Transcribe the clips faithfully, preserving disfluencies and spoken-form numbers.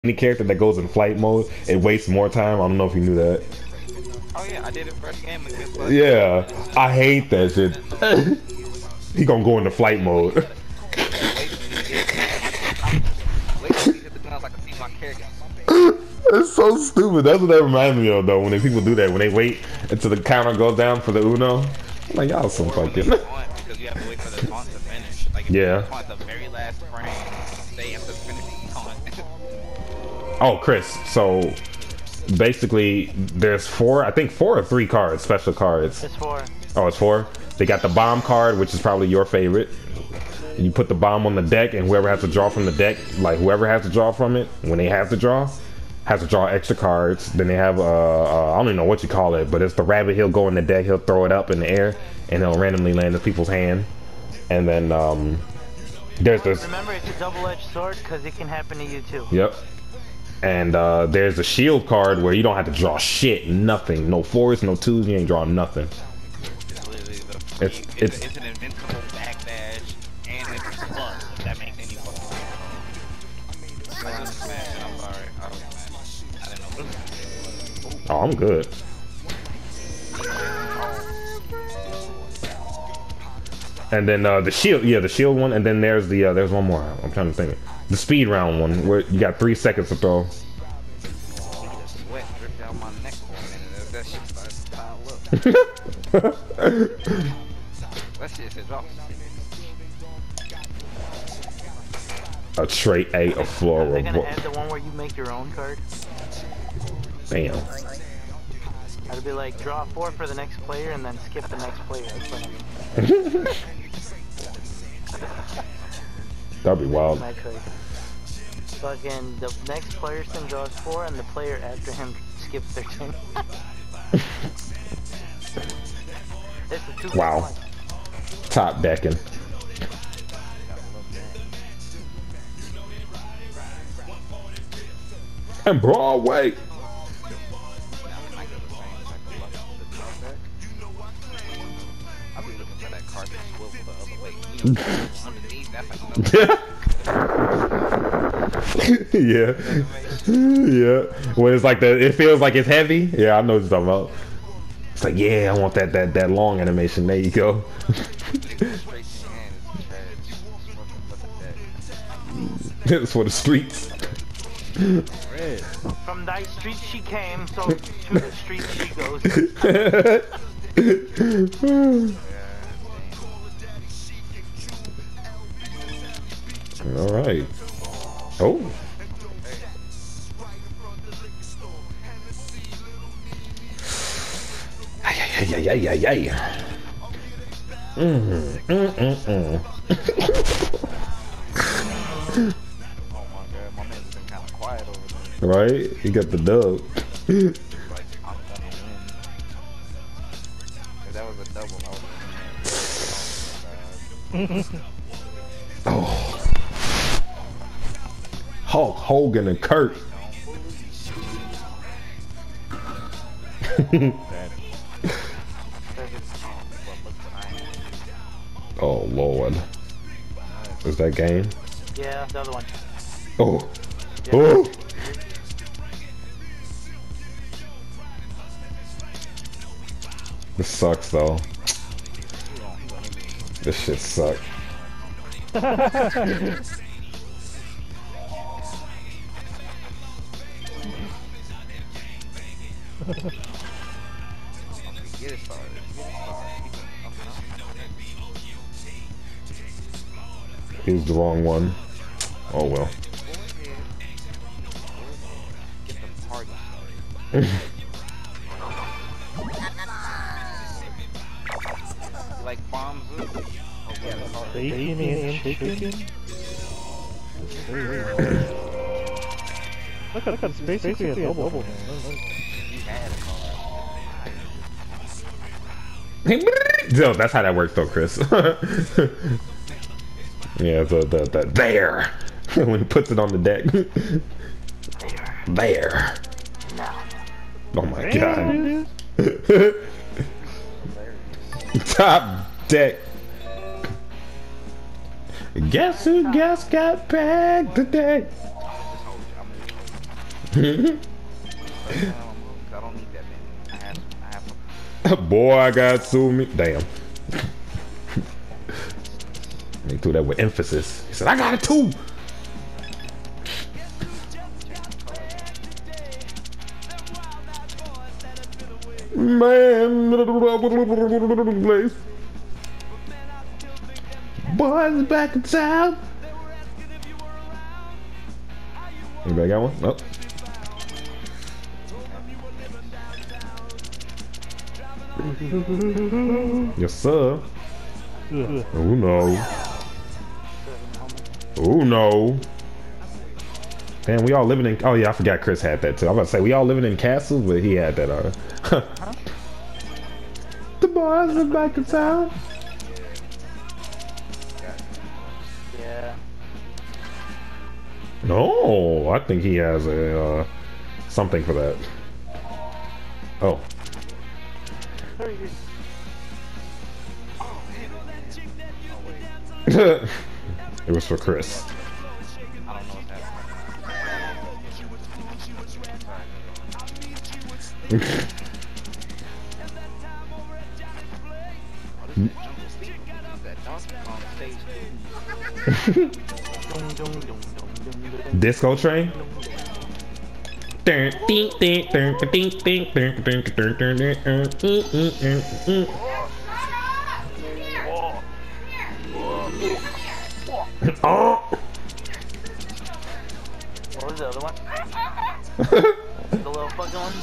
any character that goes in flight mode, it wastes more time. I don't know if you knew that. Oh yeah, I did it first game against us. Yeah, I hate that shit. He gonna go into flight mode. Wait till he hit the ground so I can see my character. It's so stupid. That's what that reminds me of, though. When they, people do that, when they wait until the counter goes down for the Uno, I'm like, y'all some fucking. Because you have to wait for the taunt to finish. Like if yeah. you taunt the very last frame, they have to finish the taunt. Oh, Chris. So basically, there's four. I think four or three cards, special cards. It's four. Oh, it's four. They got the bomb card, which is probably your favorite. And you put the bomb on the deck, and whoever has to draw from the deck, like whoever has to draw from it, when they have to draw, has to draw extra cards. Then they have, uh, uh, I don't even know what you call it, but it's the rabbit. He'll go in the deck, he'll throw it up in the air, and it'll randomly land in people's hand. And then um, there's this. Remember, it's a double-edged sword because it can happen to you too. Yep. And uh, there's a shield card where you don't have to draw shit, nothing, no fours, no twos, you ain't drawing nothing. It's it's, it's, it's an invincible backdash and it's plus. If that makes any fucking sense. I'm sorry. I don't know. Oh, I'm good. And then uh, the shield, yeah, the shield one, and then there's the uh, there's one more. I'm trying to think. The speed round one, where you got three seconds to throw. Sweat dripped down my neck for a minute as that shit starts to pile up. That shit is off. A trait A, a floor. Are they gonna add the one where you make your own card? Damn. I'd be like, draw four for the next player and then skip the next player. That'd be wild. Fucking the next player's turn draws four and the player after him skips their turn. It's a two wow. Top decking. And Broadway. I'll be looking for that card to swivel the other way. You know, underneath, that's like yeah. Yeah. When it's like the, it feels like it's heavy. Yeah, I know what you're talking about. It's like, yeah, I want that that that long animation. There you go. It's for the streets. From thy street she came, so to the street she goes. All right. Oh. Ay, ay, ay, ay, ay, ay. Mm, mm, mm, mm. oh my god, my man's been kind of quiet over there. Right? He got the dub. Like, I'm gonna win. If that was a double, I would have won. Oh. Hulk Hogan and Kurt. Oh Lord. Is that game? Yeah, the other one. Oh. Yeah. Oh. This sucks though. This shit sucks. Get it started. Get it started. He's the wrong one. Oh well. Get the party started. You like bombs? Oh yeah, the party. Bacon and chicken? Look at it's basically a double. You had a card. No, that's how that works though, Chris. Yeah, the, the, the, there. When he puts it on the deck. There. Oh my god. Top deck. Guess who just got back today? I don't need that many. I have, I have. Boy, I got so me. Damn. He threw that with emphasis. He said, "I got it too." Man, place. Boys back in town. Anybody got one? Nope. Yes, sir. Oh no. Oh no. Man, we all living in. Oh yeah, I forgot Chris had that too. I was about to say we all living in castles, but he had that. Uh, the boys are back in town. Yeah. No, I think he has a uh, something for that. Oh. It was for Chris. I don't know what that's. Disco train. Oh. What was the other one? The little fucking one?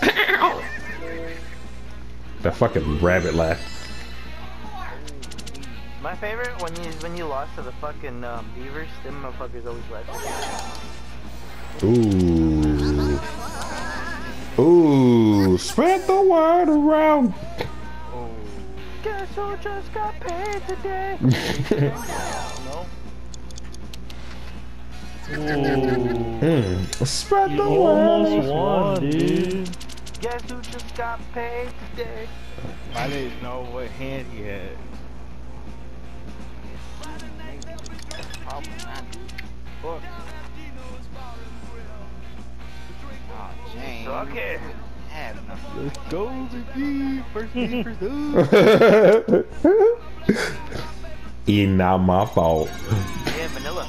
That fucking rabbit laugh. My favorite when you when you lost to the fucking um, beavers, them motherfuckers always laugh. Ooh. Ooh. Spread the word around. Oh. Guess who just got paid today? No. Mm. Spread You the almost word. won, dude. Guess who just got paid today? I didn't know what hand he had. Fuck. Oh, James. Okay. Had nothing. Let's go, baby. First thing first. It not my fault. Yeah, vanilla.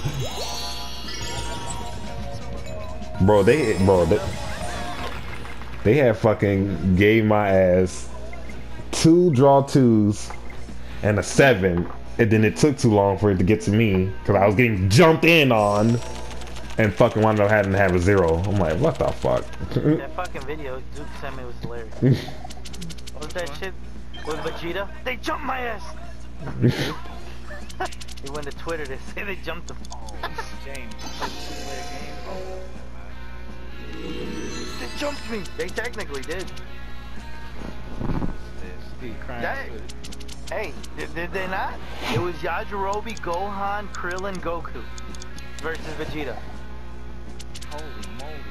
Bro, they bro they, they had fucking gave my ass two draw twos and a seven, and then it took too long for it to get to me because I was getting jumped in on and fucking wound up having to have a zero. I'm like, what the fuck? That fucking video Duke sent me was hilarious. What was that shit with Vegeta? They jumped my ass! He went to Twitter to say they jumped the phone. James, two-player game. Oh, They jumped me! They technically did. He crying. That, hey, did, did they not? It was Yajirobe, Gohan, Krillin, Goku versus Vegeta. holy moly.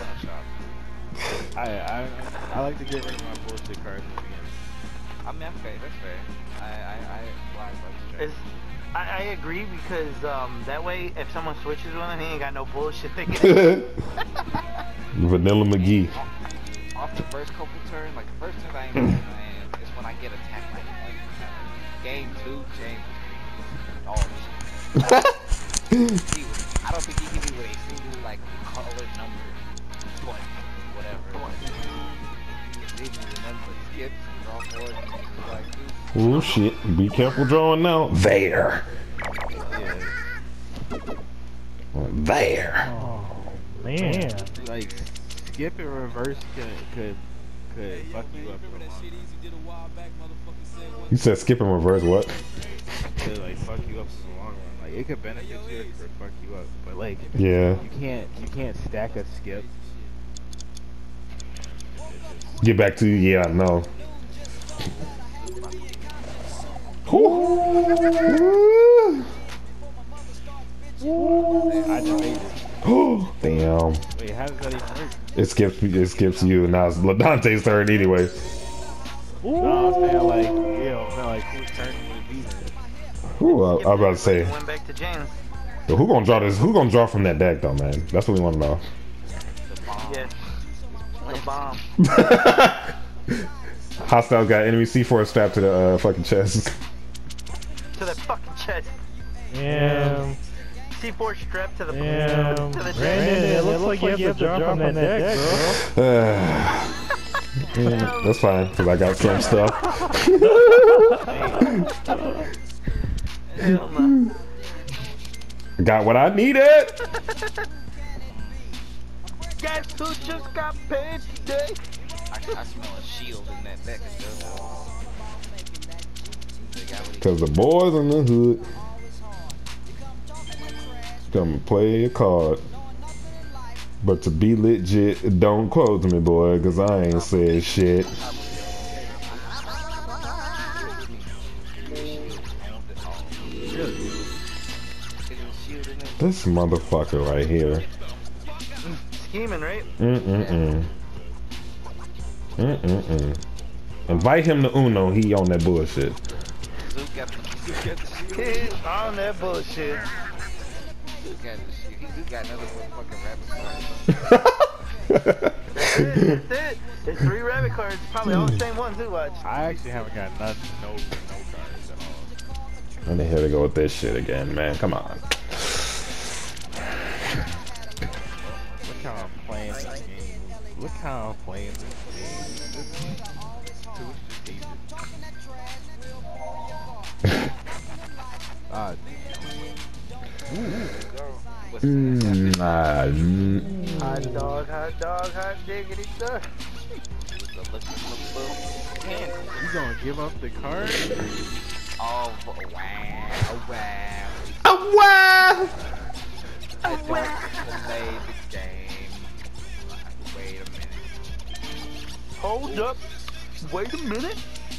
I, I I like to get rid of my bullshit cards at the beginning. I mean, okay, that's fair. I, I, I oblige by the It's, I, I agree because um, that way if someone switches with him, he ain't got no bullshit thinking. Vanilla McGee. Off the first couple turns, like the first turn I ain't getting my hands, it's when I get attacked like one time. Game two, James. Oh, he was, I don't think he hit me with a single like colored number. But whatever. He did me with nothing but skips, draw forward, like this. Oh shit! Be careful drawing now. There. Yeah. There. Oh, man. Like skip and reverse could could could fuck you up. You said skip and reverse what? Could like fuck you up in the long run. Like it could benefit you, it could fuck you up. But like Yeah. you can't you can't stack a skip. Get back to you. Yeah, I know. I tried it. Oh damn! Wait, how does that even work? It skips. It skips you, and now it's Ladante's turn anyway. No, I'm saying like, you know, I'm saying like whose turn would it be? Ooh, I, I was about to say, Went back to James. who gonna draw this? Who gonna draw from that deck though, man? That's what we want to know. Yes. The bomb. Hostile got enemy C four strapped to the uh, fucking chest. To the fucking chest. Damn. C four strapped to the Damn. to the Brandon, chest. it looks like you have to jump from that deck, bro. Mm, that's fine, because I got some stuff. Hell no. Got what I needed. Guess who just got paid today? I, I smell a shield in that deck. Because the boys in the hood come play a card. But to be legit, don't quote me, boy, because I ain't said shit. This motherfucker right here. Scheming, right? Mm-mm-mm. Mm-mm-mm. Invite him to Uno, he on that bullshit. Zook got the, Zook got the shield. He's on that bullshit. Zook got the shield. He got another fucking rabbit card. That's it. That's it. It's three rabbit cards. Probably all the same ones. Who watch? I actually haven't got none, no, no cards at all. I'm here to go with this shit again, man. Come on. Look how I'm playing this game. Look how I'm playing this game. This is too strategic. Ah, Mm, ah, mm. Hot dog, hot dog, hot diggity dog. you gonna give up the card? Oh, wow. Oh, wow. Oh, wow. Oh, wow. Play the game. Wait a minute. Hold up. Wait a minute.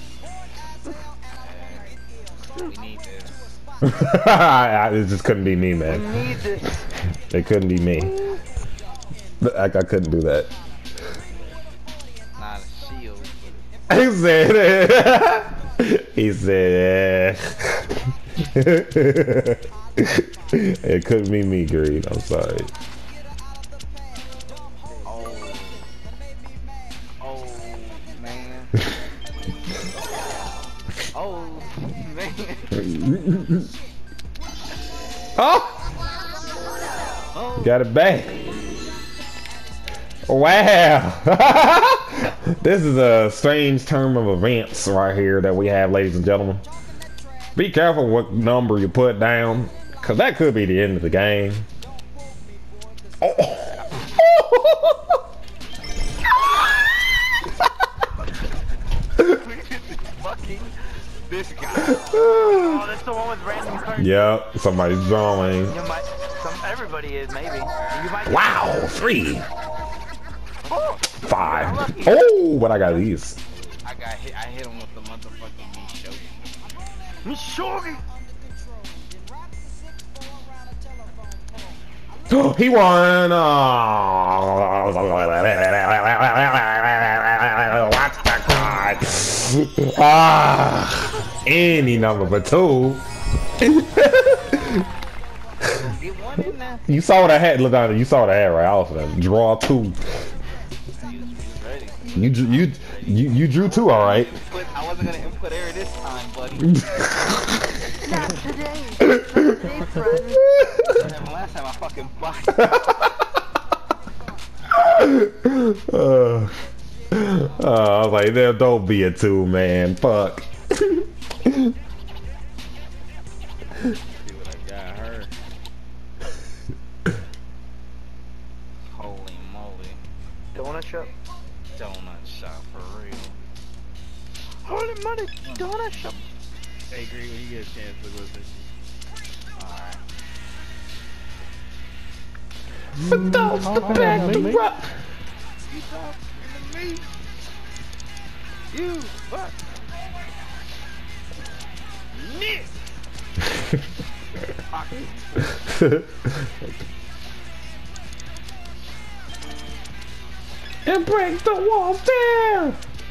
We need this. I, it just couldn't be me, We man. need this. It couldn't be me. I, I couldn't do that. Not a shield. He said it. He said it. It couldn't be me, Greed. I'm sorry. Oh. Oh, man. Oh, man. Oh! Oh. Got it back. Wow. This is a strange term of events right here that we have, ladies and gentlemen. Be careful what number you put down, because that could be the end of the game. Oh. Fucking this guy. Oh, that's the one with random cards. Yep, somebody's drawing. You might, some, everybody is, maybe. You might Wow, three, Oh, five. Oh, but I got these. I got hit. I hit him with the motherfucking meat show. Mishogi. He won. Oh. Watch the card. Ah, any number but two. Get one in there. You saw what I had. Look down. You saw what I had, right? I was gonna draw two. You was ready. You drew- you you you drew two, all right. But I wasn't gonna input error this time, buddy. Not today. Not today, friend. And last time I fucking blocked. uh, uh, I was like, there, don't be a two, man. Fuck. See what I got her. Holy moly. Donut shop. Donut shop for real. Holy money. Donut shop. Hey, Green, when you get a chance, look what's this. Alright. But those the backdrop. You talking to me? You fuck. Nick. And break the walls down.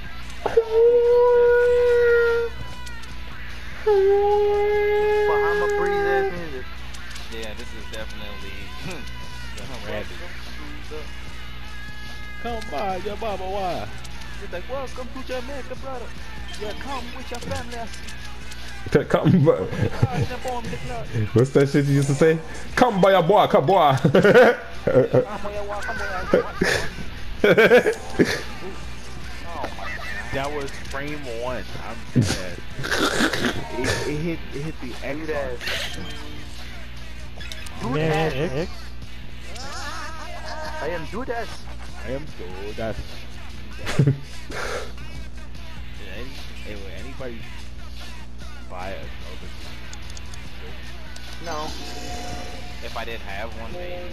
Bahama breeze ass music. Yeah, this is definitely. Rabbit. come by, your mama, why? He's like, welcome to Jamaica, brother. Yeah, come with your family. I see. Come, by. God, jump on the blood. What's that shit you used to say? Come by your boy, come boy. Come on, yeah, walk, come on, yeah. Oh my God. That was frame one. I'm dead. it, it hit it hit the X. Dead. Man, X. I am Judas. I am so that's. Any, anyway, anybody buy a No. If I did have one, maybe.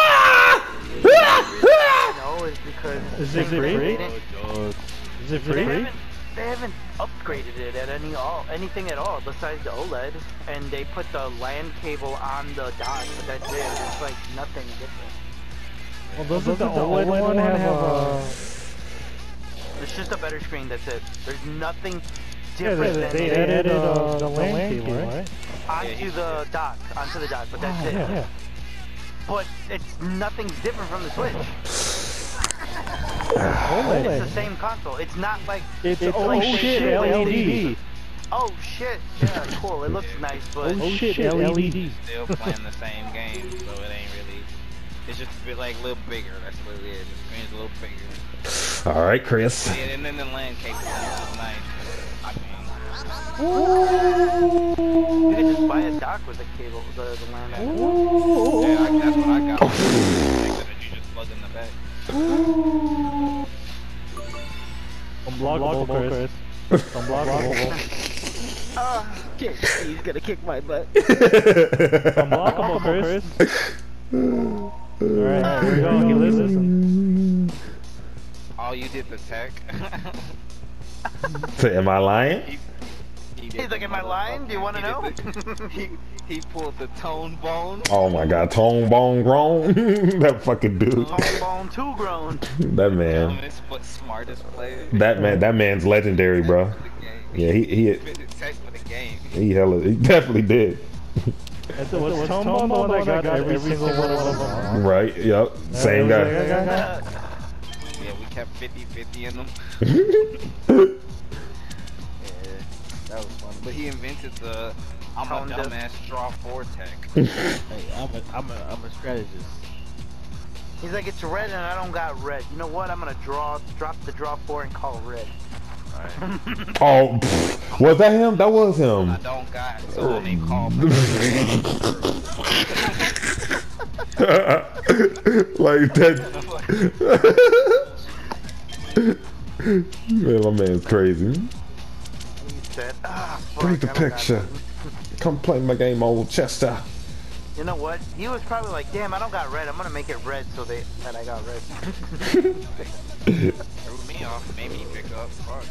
No, it's because Is it free? they didn't- Dog. Is it They free? haven't, they haven't upgraded it at any all anything at all besides the OLED, and they put the LAN cable on the dock, but that's it. It's like nothing different. Well, doesn't the OLED one have uh? It's just a better screen. That's it. There's nothing Yeah, different they, than they it added uh, the LAN cable, right? onto the dock, onto the dock, but that's Oh, it. yeah, yeah. But it's nothing's different from the Switch. OLED. It's the same console. It's not like It's, it's oh like shit, shit L E L D. E D. Oh shit! Yeah, cool. It looks nice, but Oh shit, L E D. Still playing the same game, so it ain't really. It's just a bit like a little bigger. That's what it is. The screen's a little bigger. All right, Chris. Yeah, and then the LAN cable is nice. I you can just buy a dock with the cable, the, the LAN. mean, yeah, I, that's what I got. That you just plug in the back. Unblockable, Chris. Unblockable. Uh, he's gonna kick my butt. Unblockable, Chris. Alright, here we go. He listens. Oh, you did the tech. So am I lying? he, he did He's like, the am I lying? Do you want to he know? did the- he, he pulled the tone bone. Oh my God, tone bone grown. That fucking dude. Tone bone two grown. That man. Dumbest but smartest player. That man. That man's legendary, bro. For the game. Yeah, he he Invented tech for the game. he hella. He definitely did. Was Tom Bond the one that got every single one of them? Right. Yep. Same guy. Yeah, we kept fifty fifty in them. Yeah, that was fun. But he invented the I'm a Honda. dumbass draw four tech. Hey, I'm a I'm a I'm a strategist. He's like, it's red and I don't got red. You know what? I'm gonna draw, drop the draw four and call red. Alright. Oh, pff, was that him? That was I him. don't got so they call me. Like that. Man, my man's crazy. He said, ah, fuck, Bring the I don't got picture. red." Come play my game, old Chester. You know what? He was probably like, damn, I don't got red. I'm gonna make it red so they that I got red. Threw me off, made me pick up. Fuck.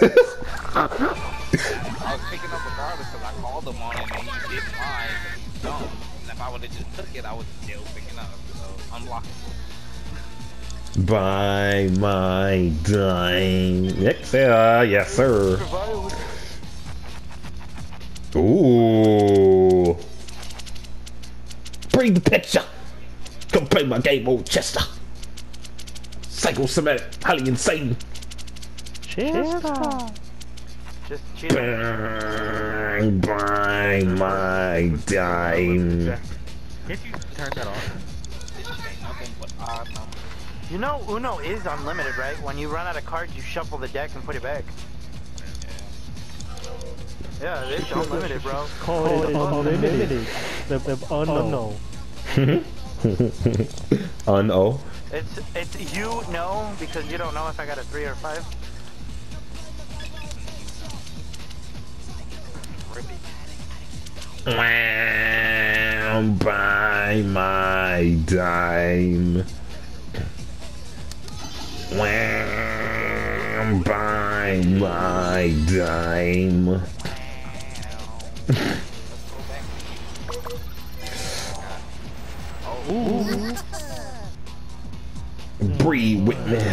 I was picking up regardless because I called him on it and he didn't lie because he's dumb. And if I would have just took it, I was still picking up. So, unblockable. Buy my dime. Yes, sir. Yes, sir. Ooh. Bring the picture. Come play my game, old Chester. Psychosomatic, highly insane. Chester. Just cheat. Bang, buy my dime. Can't you turn that off? This shit ain't nothing but odd numbers. You know, Uno is unlimited, right? When you run out of cards, you shuffle the deck and put it back. Yeah, it is unlimited, bro. Call it unlimited. The, the unknown. Un-oh. It's it's you know because you don't know if I got a three or a five. Buy my dime. Buy my dime. Breathe with me.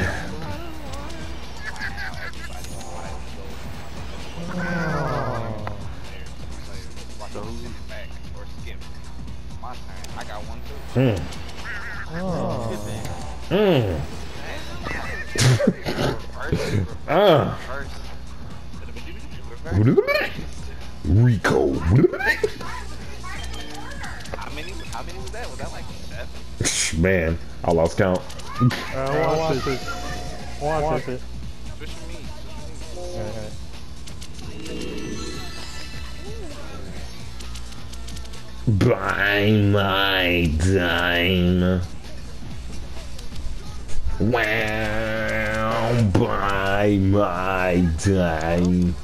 Or skip. My turn. I got one too. Mm. Oh. Mm. Uh. Rico. How many? How many was that? Was that like seven? Man, I lost count. Uh, watch this. Watch it. Switch with me. Switch with me. Buy my time. Wow, buy my time.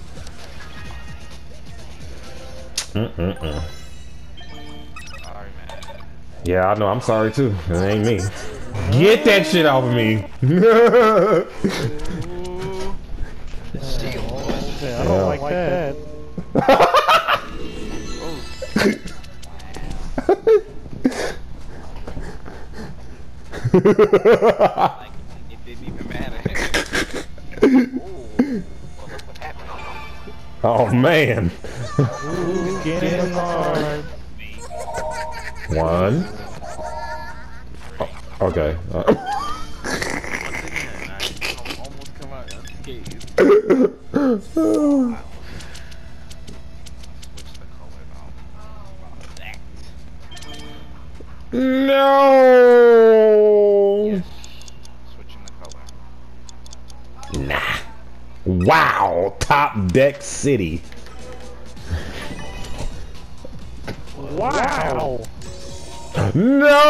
Mm-mm-mm. Sorry, man. Yeah, I know. I'm sorry too. It ain't me. Get that shit off of me. Yeah, I don't like that. Like, it didn't even matter. Ooh. Well, look what happened. Oh man. Ooh, get in hard. One. Oh, okay. Uh, Almost come out unscathed. Switch the color now. That. no. Switching the color. Nah. Wow. Top Deck City. Wow. No.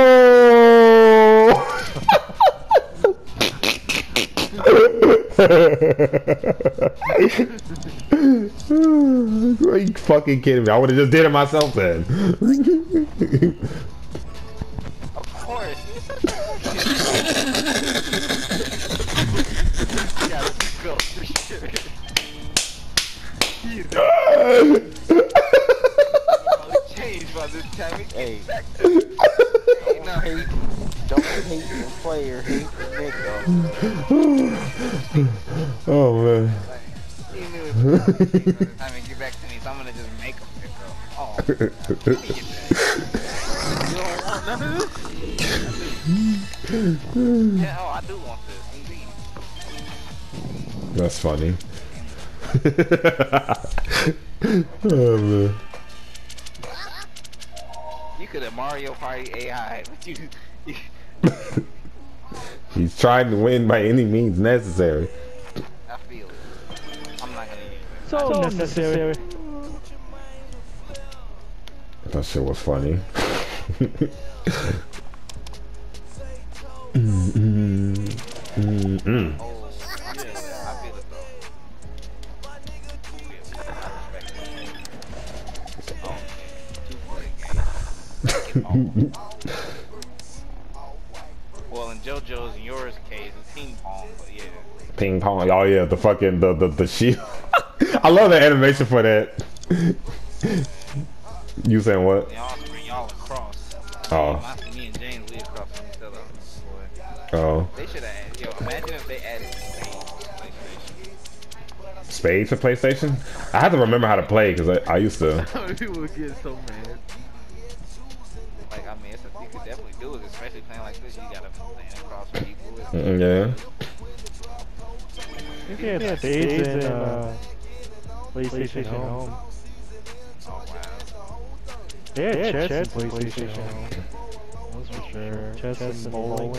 Are you fucking kidding me? I would have just did it myself then. Of course. Yeah, let's go. Change by this time. Hey, Back to don't hate, don't hate the player, hate the nigga. Oh man. He knew it was by the time it get back to me, so I'm gonna just make him pick up. Oh, let me get that. You don't want none of this? Yeah, oh, I do want this, indeed. That's funny. Oh man. You could have Mario Party A I, but you, you He's trying to win by any means necessary. I feel it. I'm not gonna use it. So necessary. That shit was funny. mm, mm, mm, mm. Oh, I feel it. I feel it though. Oh, two play game. Well, in JoJo's and yours case, it's ping pong, but yeah. Ping pong. Oh yeah, the fucking the the, the shield. I love the animation for that. You saying what? Y'all bring y'all across. Oh. My, me and James, we across from each other. Boy. Oh. They should have added, yo, imagine if they added PlayStation. Spades for PlayStation? I had to remember how to play because I, I used to. People would get so mad. Like, I mean, it's a, you could definitely do it, especially playing like this. You gotta play across people. It's, Mm, yeah. You can have spades in uh, PlayStation Home. oh, wow. They had chess in PlayStation Home. That's for sure. Chess and bowling.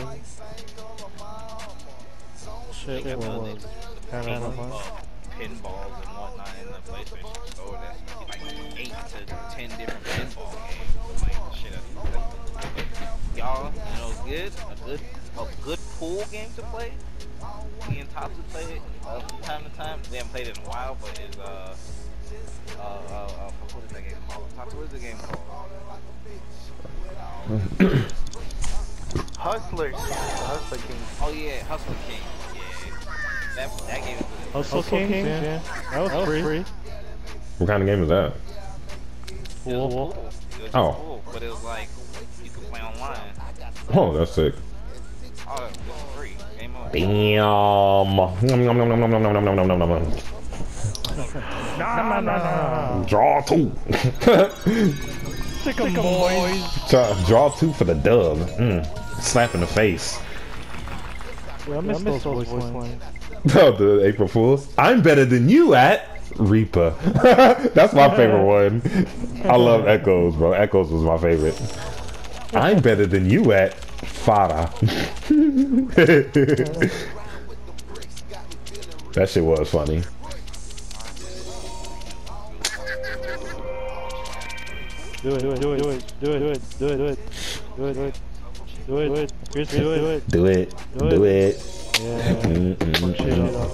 Shit Think about was it. kind Ping- of fun. uh, pinballs and whatnot in the PlayStation store. That's like eight to ten different pinball games. Like, shit, that's, that's, y'all, you know, good, a good, a good pool game to play. Me and Tops have played it uh, from time to time. We haven't played it in a while, but it's uh, uh, uh, uh what is that game called? Tops, what is the game called? Hustlers. The Hustler King. Oh yeah, Hustler King. Yeah, that that game is good. Hustle Kings, yeah. That was free. What kind of game is that? It was Cool. cool. It was Oh. cool, but it was like you could play online. Oh, that's sick. Oh, it was free. Game on. Damn. Nom, nom, nom, nom, nom, nom, nom, nom, nom, nom, nom. Nah, nah, nah. Draw two. Sick 'em boys. draw, draw two for the dub. Mm. Slap in the face. Yeah, I miss those voice lines. Oh, the April Fools. I'm better than you at Reaper. That's my favorite one. I love Echoes, bro. Echoes was my favorite. I'm better than you at Fada. That shit was funny. Do it, do it, do it, do it, do it, do it, do it, do it, do it, do it, do it, Chris, do it, Do it, do it. Yeah. Mm, mm, mm.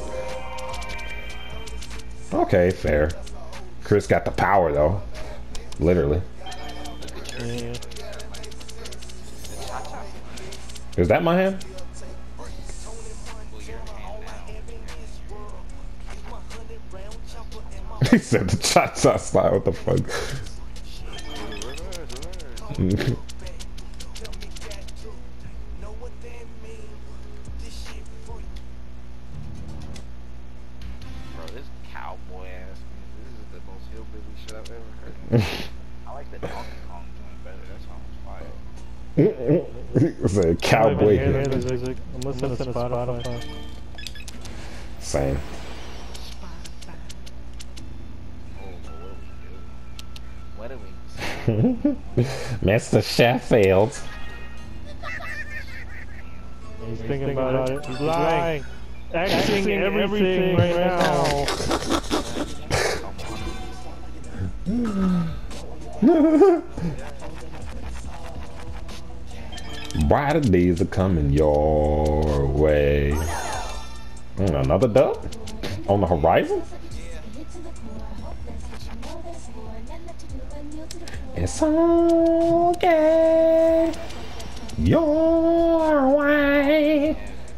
Okay, fair. Chris got the power though, literally. Yeah. Is that my hand? He said the cha-cha style. What the fuck? Bro, this cowboy ass music, this is the most hillbilly shit I've ever heard. I like the Donkey Kong joint better, that song was fire. It's a cowboy I'm hit. listening to Spotify. Same. What do we do? Mister Sheffield. He's thinking about it. He's lying. Acting everything right now. Brighter days are coming your way. Mm, another dub on the horizon. It's okay your way.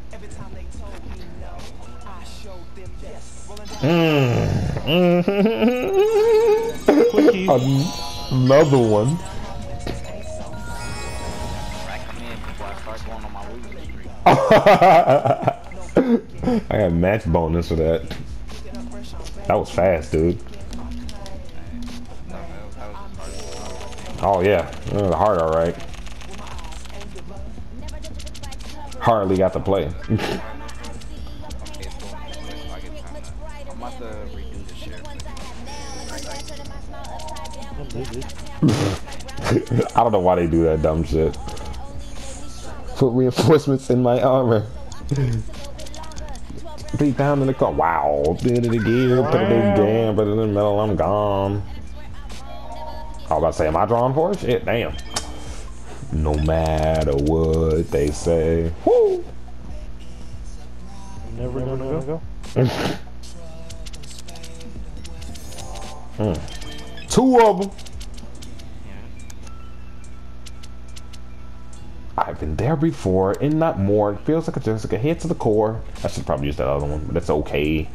Mm. Another one. Recommend before I start going on my losing streak. I got match bonus for that. That was fast, dude. Oh yeah, it was hard, all right. Hardly got to play. I'm about to redo the share. I don't know why they do that dumb shit. Put reinforcements in my armor. Beat down in the car. Wow. Did it again. Put it again. Put it in the middle. I'm gone. I was about to say, am I drawing for it? Shit, damn. No matter what they say. Woo! Never, never gonna go. mm. Two of them. I've been there before and not more. It feels like a, just like a hit to the core. I should probably use that other one, but it's okay.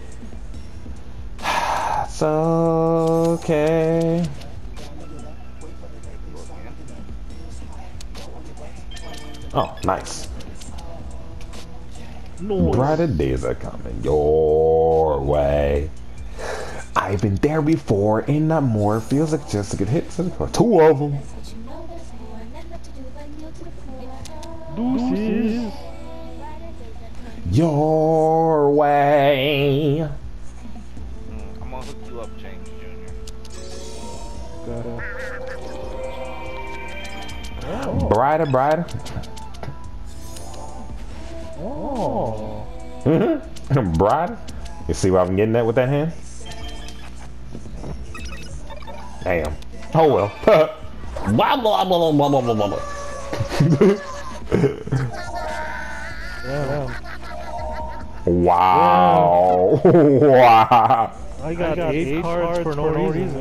It's okay. Oh, nice. Nice. Brighter days are coming your way. I've been there before and not more. Feels like just like a hit to the core. Two of them. Deuces. Your way. Mm, I'm gonna hook you up, James Junior Oh. Brighter, brighter. Oh. Mm-hmm. Brighter. You see what I'm getting at with that hand? Damn. Oh well. Blah, blah, blah, blah, blah, blah, blah. Yeah. Wow. Wow. I got, I got eight, eight cards, cards for no, for no reason.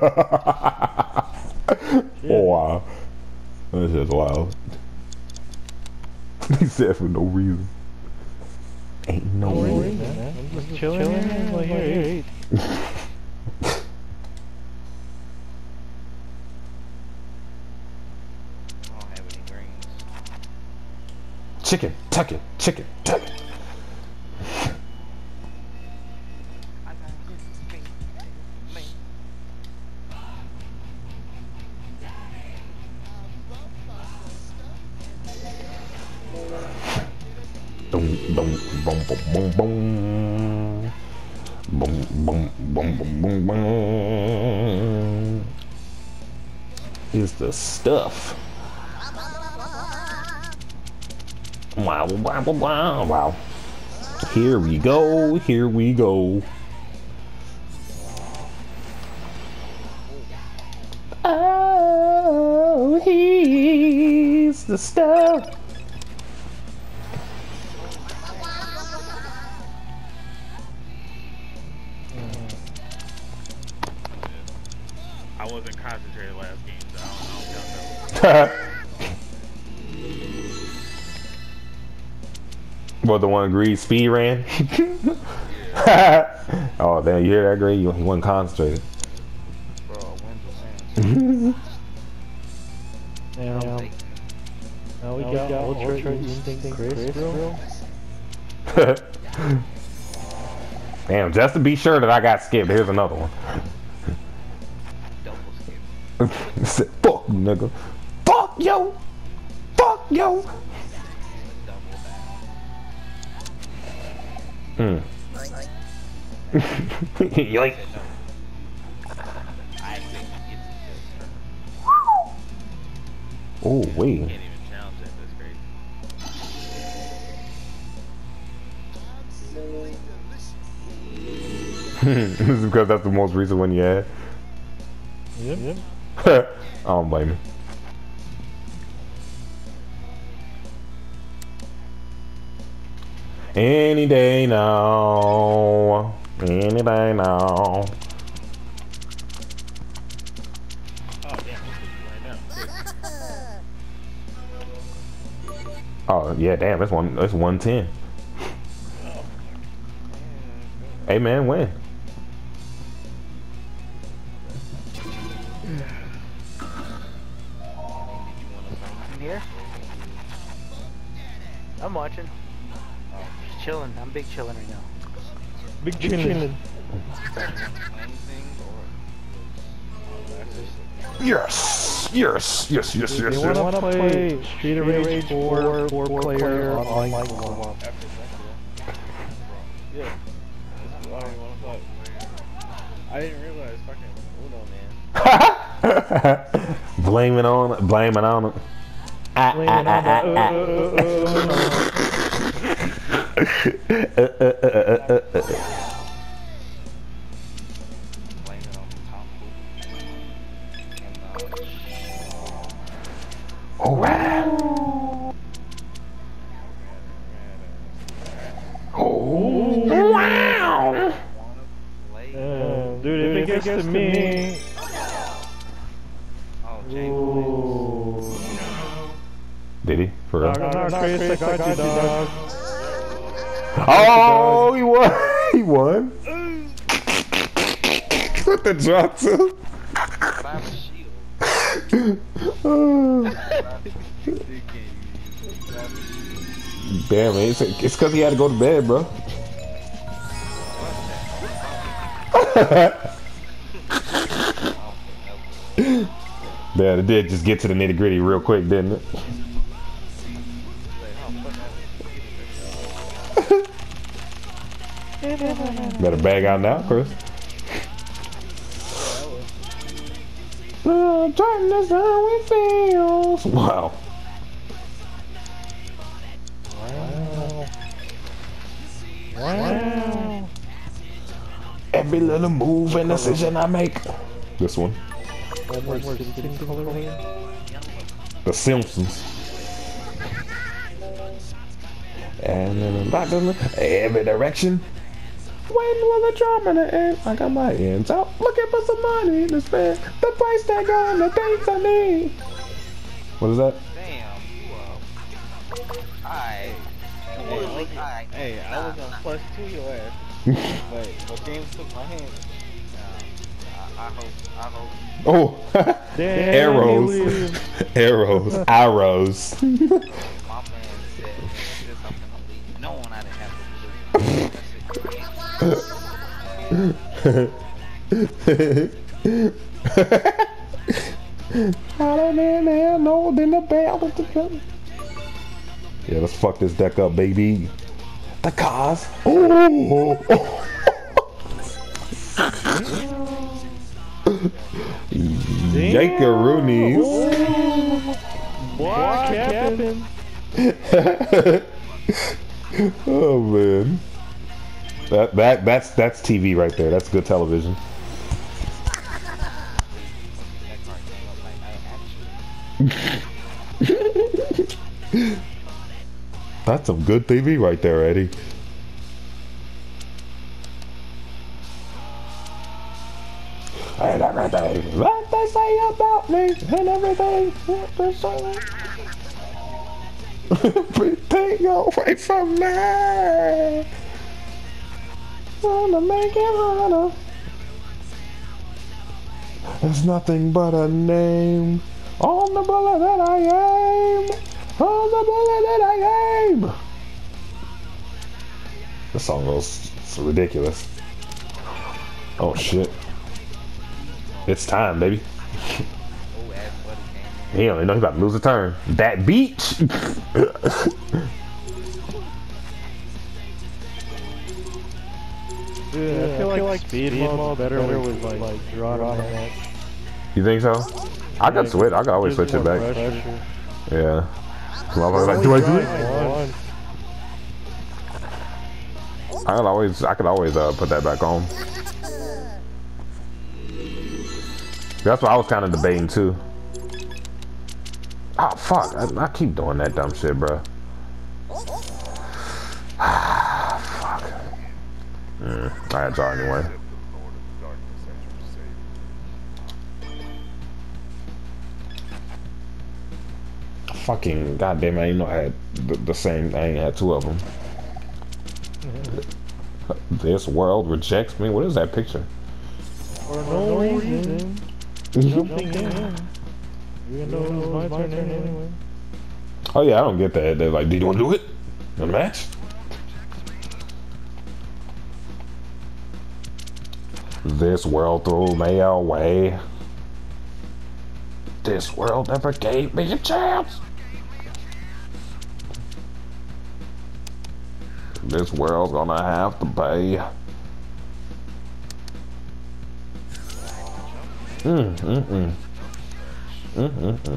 Oh, wow. That's just wild. He said for no reason. Ain't no, no reason. reason man. I'm just, just chilling, chilling here. Like, here, eight. Chicken, tuck it, chicken, tuck it. Dum, dum, Boom, boom, boom, boom, boom. Boom, boom, boom, boom, boom, boom. Is the stuff. Wow, wow, wow, wow, wow. Here we go, here we go. Oh, he's the stuff. I wasn't concentrated last game, so I don't, I don't know. What, the one agreed speed ran? Oh, damn, you hear that, Gray? He wasn't concentrated. Bro, wins Now, now we got Ultra Instinct Chris, bro. Damn, just to be sure that I got skipped, here's another one. double skip. Fuck you, nigga. Fuck yo. Fuck yo. Double Hmm. Yoink. that. I think it's Oh, wait. Can't even challenge it. That's crazy. This is because that's the most recent one you had. Yep, yep. I don't blame you. Any day now. Any day now. Oh, damn. This is right now. Oh yeah, damn, that's one that's one ten. Hey man, win. I'm here. I'm watching. Just chilling. I'm big chilling right now. Big chillin'. Yes, yes, yes, yes, If yes, you yes. wanna play Street of Rage four, four player online co-op. Yeah. That's why I didn't want to play. I didn't realize fucking Uno, man. Blame it on, blame it on it. Ah, Blame ah, it ah, on ah, the- ah, uh, uh, uh, uh, uh, uh, uh, uh, uh. Blame it on Tom Cruise. And, uh, All right. Oh, wow. wanna play? Uh, dude, if it gets to me, Oh, James. ooh. Did he? For real? Dog, dog, Chris, I got you, dog. Oh, he won. He won. With the drop too. Grab a shield. Oh. Grab a shield. Damn, man. It's it's because he had to go to bed, bro. Yeah, it did just get to the nitty gritty real quick, didn't it? Better bag out now, Chris. Oh, darkness, how it feels. Wow. Wow. Wow. Every little move and decision I make. This one. One more Simpson color here. The Simpsons. And then back in every direction. Waiting for the drama to end. I got my ends out. Looking for some money to spend. The price tag on the things I need. What is that? Damn, you uh. Alright. Alright. Hey, I was on plus two your ass. But, but James took my hand. I, I hope, I hope. Oh, Damn, arrows. he leaves. Arrows. Arrows. My man said, man, this I'm gonna leave. Knowing I didn't have to do it. I don't know, no, then the bell with the gun. Yeah, let's fuck this deck up, baby. The cars. Oh. Yankeroonies. What happened? Oh man. That that that's that's T V right there. That's good television. That's some good T V right there, Eddie. And everything what they say about me and everything what they say. Take away from me. Gonna make it harder. There's nothing but a name on the bullet that I aim. On the bullet that I aim. This song goes it's ridiculous. Oh shit. It's time, baby. He don't even know he's about to lose a turn. That beach. Dude, I feel, I feel like, like speed mode better, better with like, like draw on that. You think so? I could yeah, switch. I could always switch it back. Pressure. Yeah. So I'm like, do I do it? I could always, I could always uh, put that back on. That's what I was kind of debating too. Oh fuck! I, I keep doing that dumb shit, bro. Fuck. Mm, I had to draw anyway. Fucking goddamn! I didn't know I had the, the same. I ain't had two of them. Mm-hmm. This world rejects me. What is that picture? For no reason. Jumping in. Even though it was my turn anyway. Oh yeah, I don't get that. They're like, do you want to do it? In a match? This world threw me away. This world never gave me a chance. This world's gonna have to pay. Mm, mm, mm. Mm, mm, mm.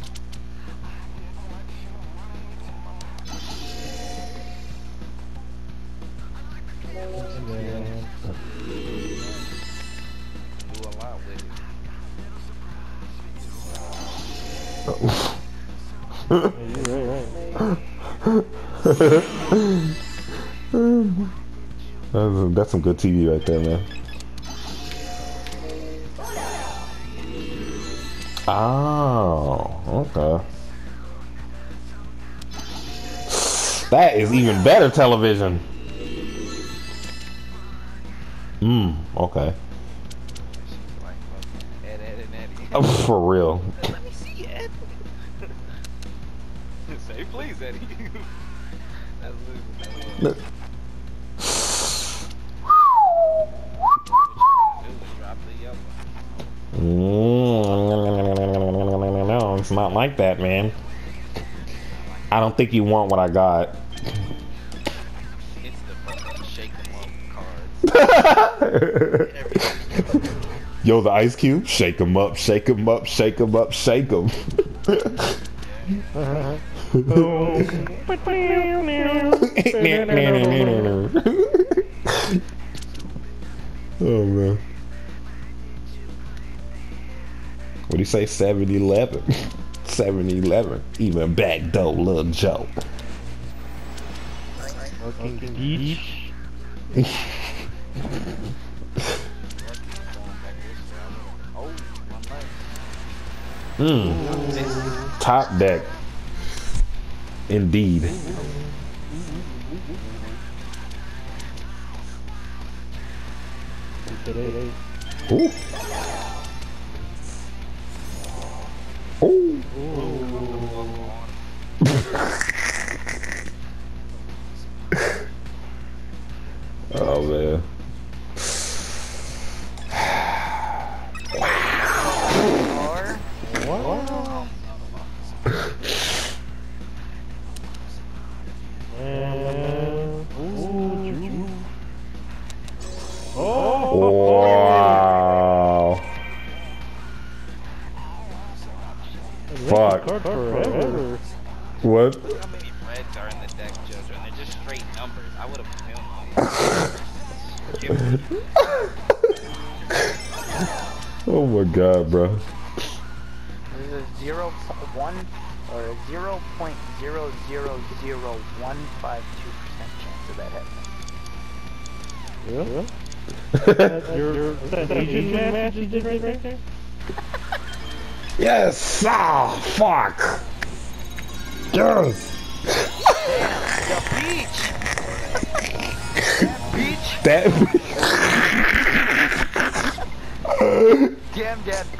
that's, that's some good T V right there, man. Oh, okay. That is even better television. Hmm, okay. Ed, Ed, and Eddie. Oh, for real. Let me see Ed. Say please, Eddie. That's losing. Drop the yellow. No, it's not like that, man. I don't think you want what I got. It's the fucking shake 'em up cards. Yo, the Ice Cube, shake 'em up, shake 'em up, shake 'em up, shake 'em. Oh man. What do you say? seven eleven. seven eleven. Even back door, little Joe. Fucking beach. Mmm. Top deck. Indeed. Ooh. Ooh. Oh man. What? And reds are in the deck, Jojo, and they're just straight numbers. I would have filmed it. Oh my god, bro. There's a zero point one or a zero point zero zero zero one five two percent chance of that happening. Yeah. Your, your, that Asian match you did right there? Yes! Ah, fuck! Yes! Damn, the beach! That. Damn, that